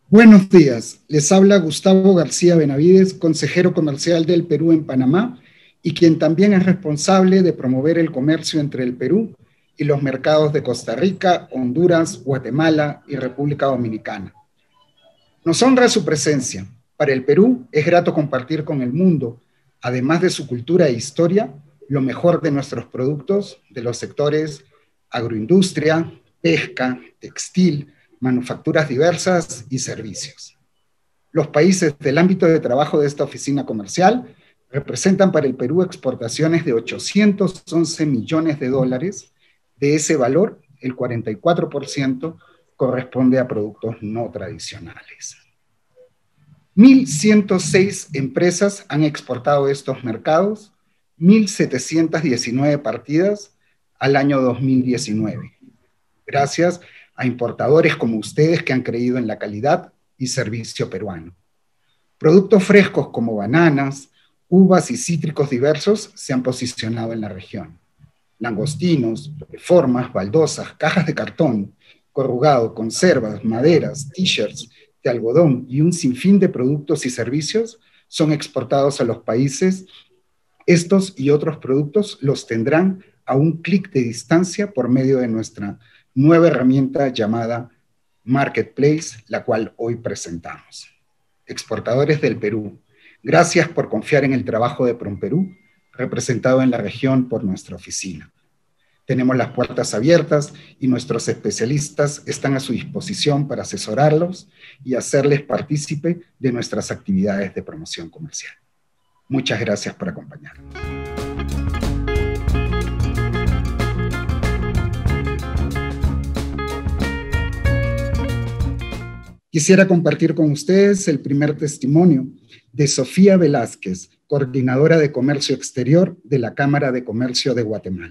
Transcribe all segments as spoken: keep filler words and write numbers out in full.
Buenos días, les habla Gustavo García Benavides, consejero comercial del Perú en Panamá y quien también es responsable de promover el comercio entre el Perú y los mercados de Costa Rica, Honduras, Guatemala y República Dominicana. Nos honra su presencia. Para el Perú es grato compartir con el mundo, además de su cultura e historia, lo mejor de nuestros productos de los sectores agroindustria, pesca, textil, manufacturas diversas y servicios. Los países del ámbito de trabajo de esta oficina comercial representan para el Perú exportaciones de ochocientos once millones de dólares. De ese valor, el cuarenta y cuatro por ciento corresponde a productos no tradicionales. mil ciento seis empresas han exportado estos mercados, mil setecientas diecinueve partidas al año dos mil diecinueve. Gracias a importadores como ustedes que han creído en la calidad y servicio peruano. Productos frescos como bananas, uvas y cítricos diversos se han posicionado en la región. Langostinos, reformas, baldosas, cajas de cartón, corrugado, conservas, maderas, t-shirts de algodón y un sinfín de productos y servicios son exportados a los países. Estos y otros productos los tendrán a un clic de distancia por medio de nuestra nueva herramienta llamada Marketplace, la cual hoy presentamos. Exportadores del Perú, gracias por confiar en el trabajo de PromPerú, representado en la región por nuestra oficina. Tenemos las puertas abiertas y nuestros especialistas están a su disposición para asesorarlos y hacerles partícipe de nuestras actividades de promoción comercial. Muchas gracias por acompañarnos. Quisiera compartir con ustedes el primer testimonio de Sofía Velázquez, coordinadora de Comercio Exterior de la Cámara de Comercio de Guatemala.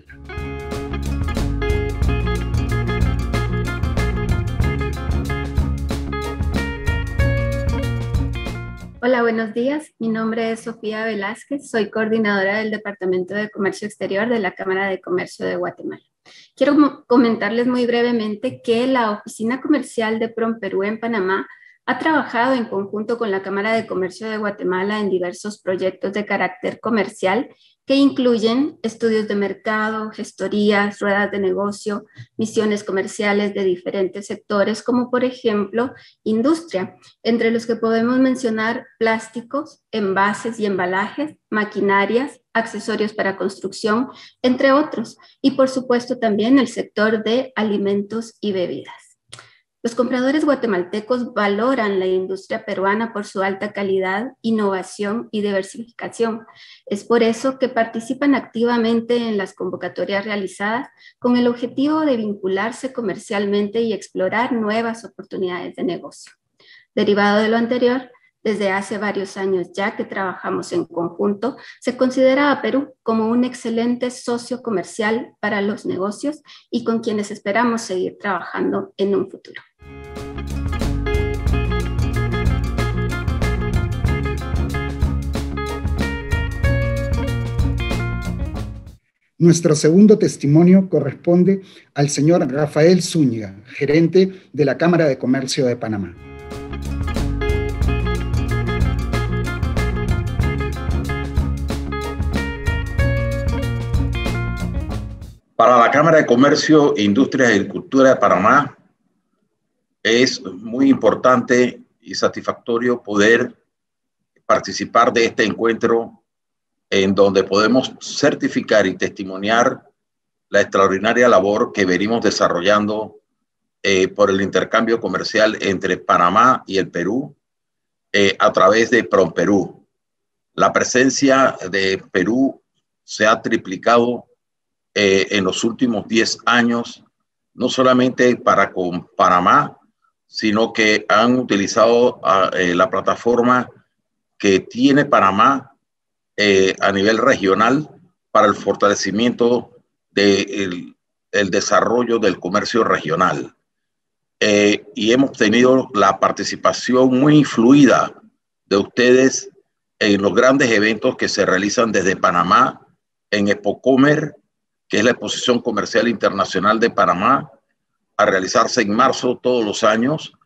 Hola, buenos días. Mi nombre es Sofía Velázquez. Soy coordinadora del Departamento de Comercio Exterior de la Cámara de Comercio de Guatemala. Quiero comentarles muy brevemente que la Oficina Comercial de PromPerú en Panamá ha trabajado en conjunto con la Cámara de Comercio de Guatemala en diversos proyectos de carácter comercial que incluyen estudios de mercado, gestorías, ruedas de negocio, misiones comerciales de diferentes sectores, como por ejemplo, industria, entre los que podemos mencionar plásticos, envases y embalajes, maquinarias, accesorios para construcción, entre otros, y por supuesto también el sector de alimentos y bebidas. Los compradores guatemaltecos valoran la industria peruana por su alta calidad, innovación y diversificación. Es por eso que participan activamente en las convocatorias realizadas con el objetivo de vincularse comercialmente y explorar nuevas oportunidades de negocio. Derivado de lo anterior, desde hace varios años ya que trabajamos en conjunto, se considera a Perú como un excelente socio comercial para los negocios y con quienes esperamos seguir trabajando en un futuro. Nuestro segundo testimonio corresponde al señor Rafael Zúñiga, gerente de la Cámara de Comercio de Panamá. Para la Cámara de Comercio, Industria y Agricultura de Panamá es muy importante y satisfactorio poder participar de este encuentro en donde podemos certificar y testimoniar la extraordinaria labor que venimos desarrollando eh, por el intercambio comercial entre Panamá y el Perú eh, a través de PromPerú. La presencia de Perú se ha triplicado eh, en los últimos diez años, no solamente para con Panamá, sino que han utilizado eh, la plataforma que tiene Panamá eh, a nivel regional para el fortalecimiento del el desarrollo del comercio regional. Eh, y hemos tenido la participación muy fluida de ustedes en los grandes eventos que se realizan desde Panamá, en Expocomer, que es la exposición comercial internacional de Panamá, a realizarse en marzo todos los años,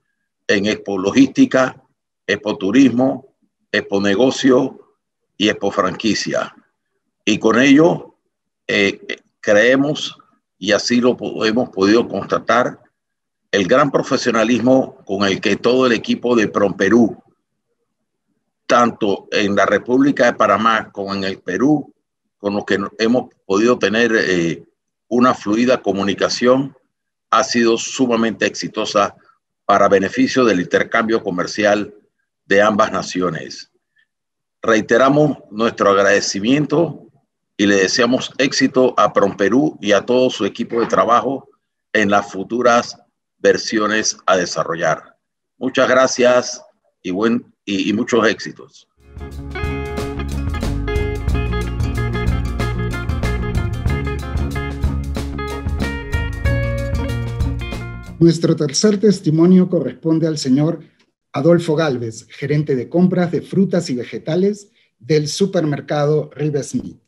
en Expo Logística, Expo Turismo, Expo Negocio y Expo Franquicia. Y con ello eh, creemos, y así lo hemos podido constatar, el gran profesionalismo con el que todo el equipo de PROMPERÚ, tanto en la República de Panamá como en el Perú, con los que hemos podido tener eh, una fluida comunicación, ha sido sumamente exitosa para beneficio del intercambio comercial de ambas naciones. Reiteramos nuestro agradecimiento y le deseamos éxito a PROMPERÚ y a todo su equipo de trabajo en las futuras versiones a desarrollar. Muchas gracias y, buen, y, y muchos éxitos. Nuestro tercer testimonio corresponde al señor Adolfo Gálvez, gerente de compras de frutas y vegetales del supermercado River Smith.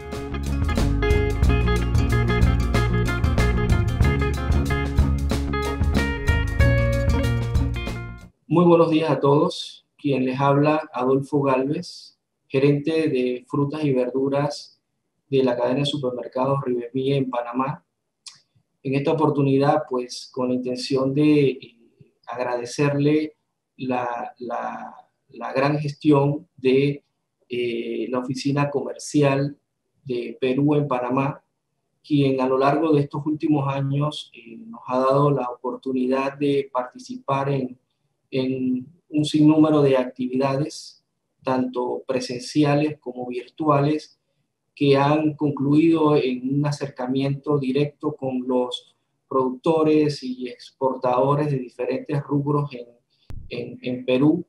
Muy buenos días a todos. Quien les habla, Adolfo Gálvez, gerente de frutas y verduras de la cadena de supermercados River Smith en Panamá. En esta oportunidad, pues, con la intención de eh, agradecerle la, la, la gran gestión de eh, la oficina comercial de Perú en Panamá, quien a lo largo de estos últimos años eh, nos ha dado la oportunidad de participar en, en un sinnúmero de actividades, tanto presenciales como virtuales, que han concluido en un acercamiento directo con los productores y exportadores de diferentes rubros en, en, en Perú,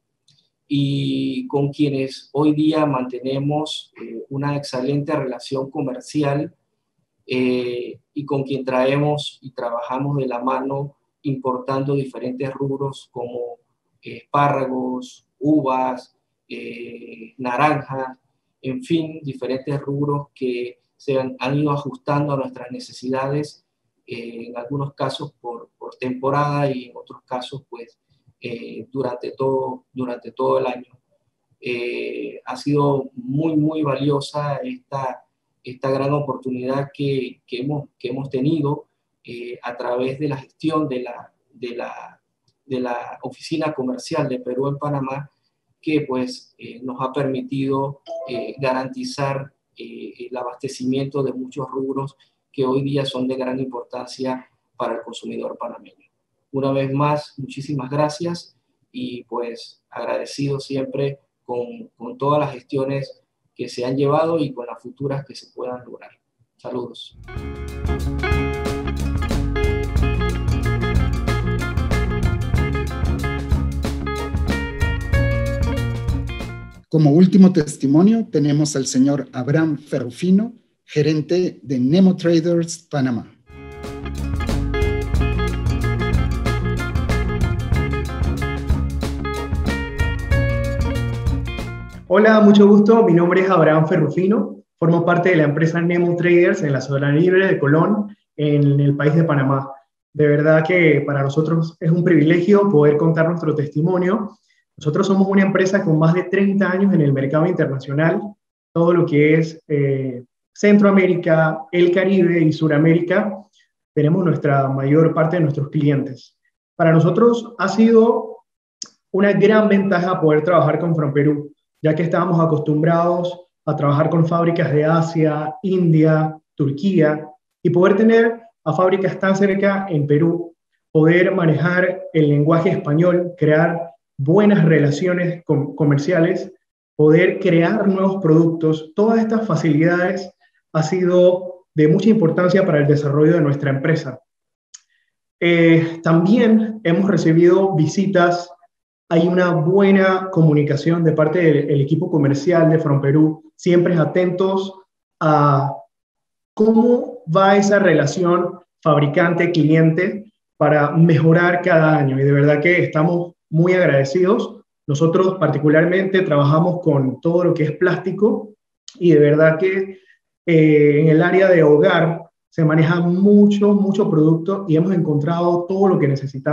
y con quienes hoy día mantenemos eh, una excelente relación comercial eh, y con quien traemos y trabajamos de la mano importando diferentes rubros como eh, espárragos, uvas, eh, naranjas, en fin, diferentes rubros que se han, han ido ajustando a nuestras necesidades, eh, en algunos casos por, por temporada y en otros casos pues eh, durante, todo, durante todo el año. Eh, ha sido muy, muy valiosa esta, esta gran oportunidad que, que, hemos, que hemos tenido eh, a través de la gestión de la, de, la, de la Oficina Comercial de Perú en Panamá, que pues eh, nos ha permitido eh, garantizar eh, el abastecimiento de muchos rubros que hoy día son de gran importancia para el consumidor panameño. Una vez más, muchísimas gracias y pues agradecido siempre con, con todas las gestiones que se han llevado y con las futuras que se puedan lograr. Saludos. Como último testimonio tenemos al señor Abraham Ferrufino, gerente de Nemo Traders Panamá. Hola, mucho gusto. Mi nombre es Abraham Ferrufino. Formo parte de la empresa Nemo Traders en la zona libre de Colón, en el país de Panamá. De verdad que para nosotros es un privilegio poder contar nuestro testimonio. Nosotros somos una empresa con más de treinta años en el mercado internacional, todo lo que es eh, Centroamérica, el Caribe y Suramérica, tenemos nuestra mayor parte de nuestros clientes. Para nosotros ha sido una gran ventaja poder trabajar con PROMPERÚ, ya que estábamos acostumbrados a trabajar con fábricas de Asia, India, Turquía, y poder tener a fábricas tan cerca en Perú, poder manejar el lenguaje español, crear buenas relaciones com- comerciales, poder crear nuevos productos, todas estas facilidades ha sido de mucha importancia para el desarrollo de nuestra empresa. Eh, también hemos recibido visitas, hay una buena comunicación de parte del, del equipo comercial de PROMPERÚ, siempre atentos a cómo va esa relación fabricante-cliente para mejorar cada año, y de verdad que estamos muy agradecidos. Nosotros particularmente trabajamos con todo lo que es plástico y de verdad que eh, en el área de hogar se maneja mucho, mucho producto y hemos encontrado todo lo que necesitamos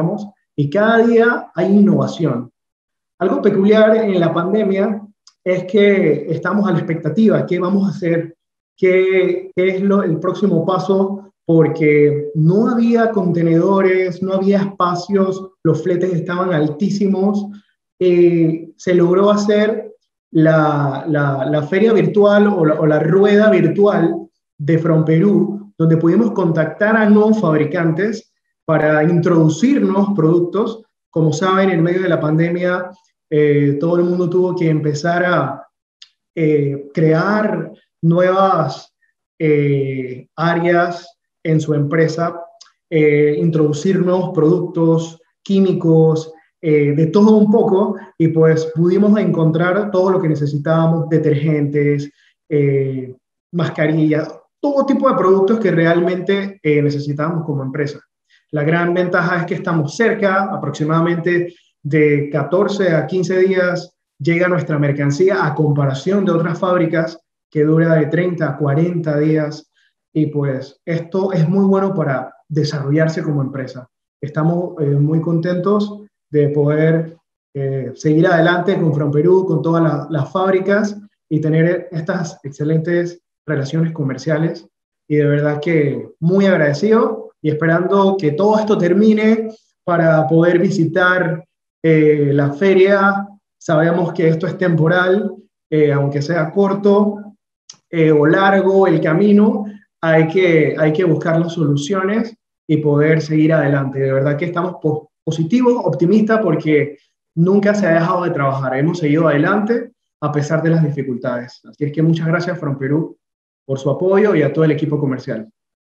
y cada día hay innovación. Algo peculiar en la pandemia es que estamos a la expectativa, ¿qué vamos a hacer? ¿Qué, qué es lo, el próximo paso? Porque no había contenedores, no había espacios, los fletes estaban altísimos. Eh, se logró hacer la, la, la feria virtual o la, o la rueda virtual de From Perú, donde pudimos contactar a nuevos fabricantes para introducir nuevos productos. Como saben, en medio de la pandemia, eh, todo el mundo tuvo que empezar a eh, crear nuevas eh, áreas en su empresa, eh, introducir nuevos productos químicos, eh, de todo un poco, y pues pudimos encontrar todo lo que necesitábamos: detergentes, eh, mascarillas, todo tipo de productos que realmente eh, necesitábamos como empresa. La gran ventaja es que estamos cerca, aproximadamente de catorce a quince días llega nuestra mercancía, a comparación de otras fábricas que dura de treinta a cuarenta días, y pues esto es muy bueno para desarrollarse como empresa. Estamos eh, muy contentos de poder eh, seguir adelante con From Perú, con todas la, las fábricas, y tener estas excelentes relaciones comerciales, y de verdad que muy agradecido y esperando que todo esto termine para poder visitar eh, la feria. Sabemos que esto es temporal, eh, aunque sea corto eh, o largo el camino, hay que, hay que buscar las soluciones y poder seguir adelante. De verdad que estamos po positivos, optimistas, porque nunca se ha dejado de trabajar. Hemos seguido adelante a pesar de las dificultades. Así es que muchas gracias, From Perú, por su apoyo, y a todo el equipo comercial.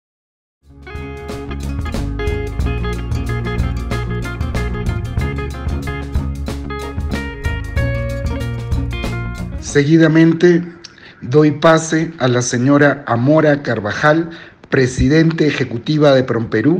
Seguidamente, doy pase a la señora Amora Carvajal, presidente ejecutiva de From Perú.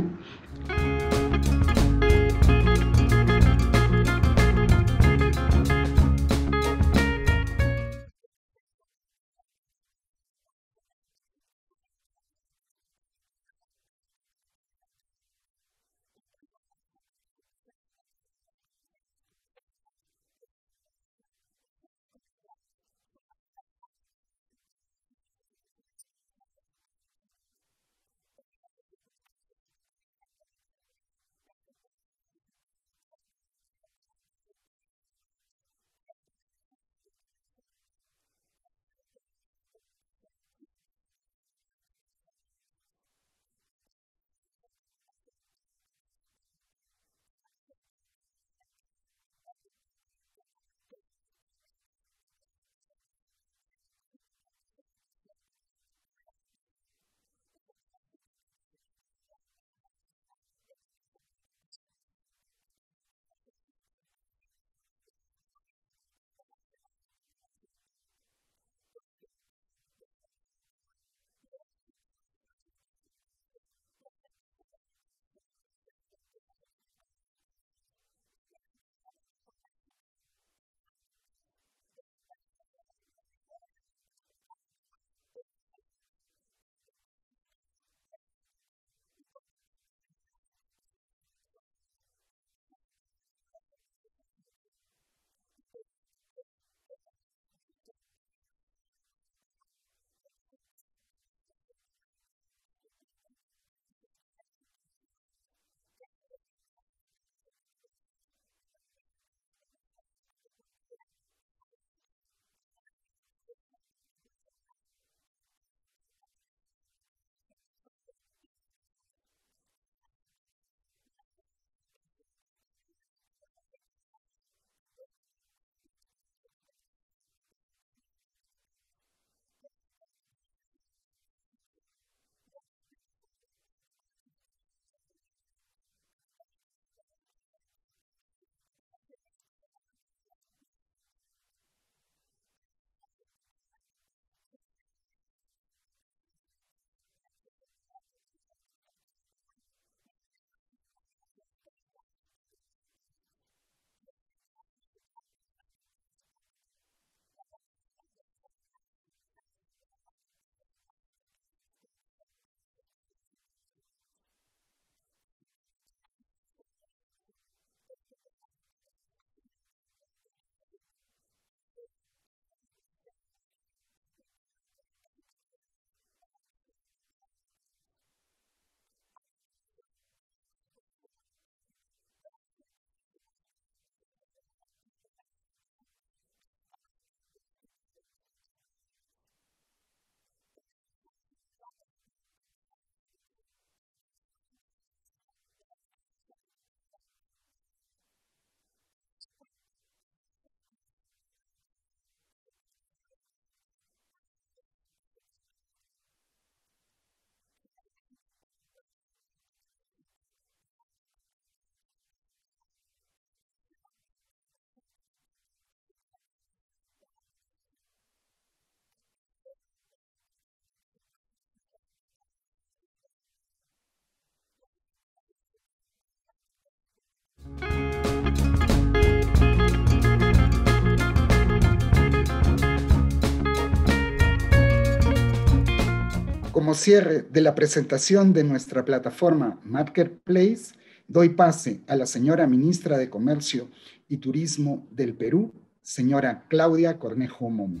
Como cierre de la presentación de nuestra plataforma Marketplace, doy pase a la señora Ministra de Comercio y Turismo del Perú, señora Claudia Cornejo Momo.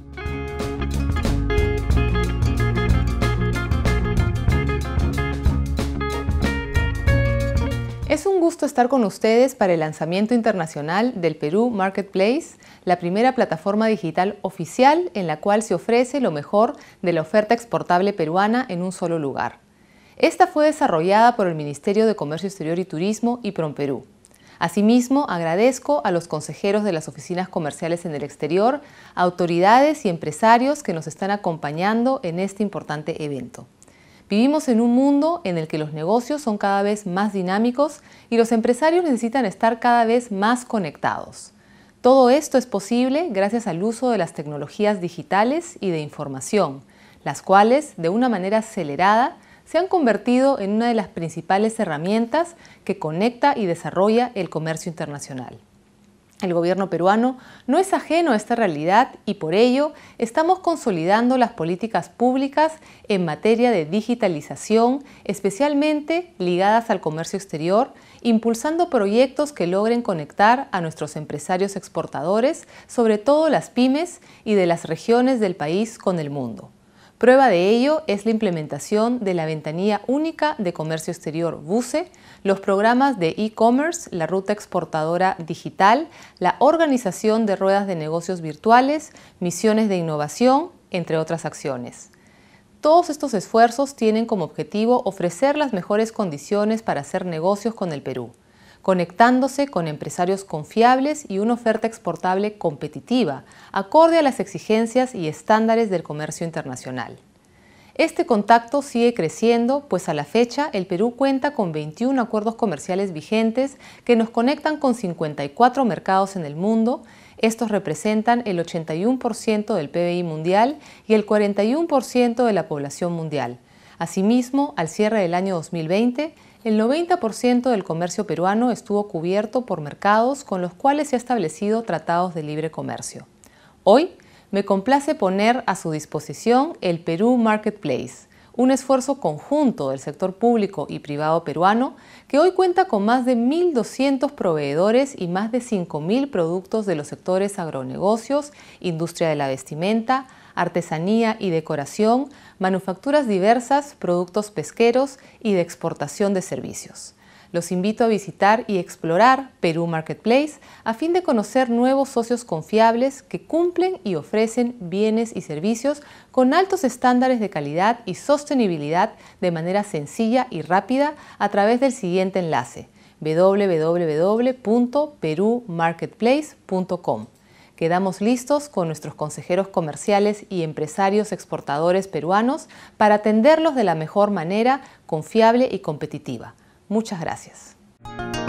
Es un gusto estar con ustedes para el lanzamiento internacional del Perú Marketplace, la primera plataforma digital oficial en la cual se ofrece lo mejor de la oferta exportable peruana en un solo lugar. Esta fue desarrollada por el Ministerio de Comercio Exterior y Turismo y PROMPERÚ. Asimismo, agradezco a los consejeros de las oficinas comerciales en el exterior, autoridades y empresarios que nos están acompañando en este importante evento. Vivimos en un mundo en el que los negocios son cada vez más dinámicos y los empresarios necesitan estar cada vez más conectados. Todo esto es posible gracias al uso de las tecnologías digitales y de información, las cuales, de una manera acelerada, se han convertido en una de las principales herramientas que conecta y desarrolla el comercio internacional. El gobierno peruano no es ajeno a esta realidad y por ello estamos consolidando las políticas públicas en materia de digitalización, especialmente ligadas al comercio exterior, impulsando proyectos que logren conectar a nuestros empresarios exportadores, sobre todo las pymes y de las regiones del país con el mundo. Prueba de ello es la implementación de la Ventanilla Única de Comercio Exterior VUCE, los programas de e-commerce, la Ruta Exportadora Digital, la organización de ruedas de negocios virtuales, misiones de innovación, entre otras acciones. Todos estos esfuerzos tienen como objetivo ofrecer las mejores condiciones para hacer negocios con el Perú, conectándose con empresarios confiables y una oferta exportable competitiva, acorde a las exigencias y estándares del comercio internacional. Este contacto sigue creciendo, pues a la fecha el Perú cuenta con veintiún acuerdos comerciales vigentes que nos conectan con cincuenta y cuatro mercados en el mundo. Estos representan el ochenta y uno por ciento del P B I mundial y el cuarenta y uno por ciento de la población mundial. Asimismo, al cierre del año dos mil veinte, el noventa por ciento del comercio peruano estuvo cubierto por mercados con los cuales se han establecido tratados de libre comercio. Hoy, me complace poner a su disposición el Perú Marketplace, un esfuerzo conjunto del sector público y privado peruano que hoy cuenta con más de mil doscientos proveedores y más de cinco mil productos de los sectores agronegocios, industria de la vestimenta, artesanía y decoración, manufacturas diversas, productos pesqueros y de exportación de servicios. Los invito a visitar y explorar Perú Marketplace a fin de conocer nuevos socios confiables que cumplen y ofrecen bienes y servicios con altos estándares de calidad y sostenibilidad de manera sencilla y rápida a través del siguiente enlace doble u doble u doble u punto perú marketplace punto com. Quedamos listos con nuestros consejeros comerciales y empresarios exportadores peruanos para atenderlos de la mejor manera, confiable y competitiva. Muchas gracias.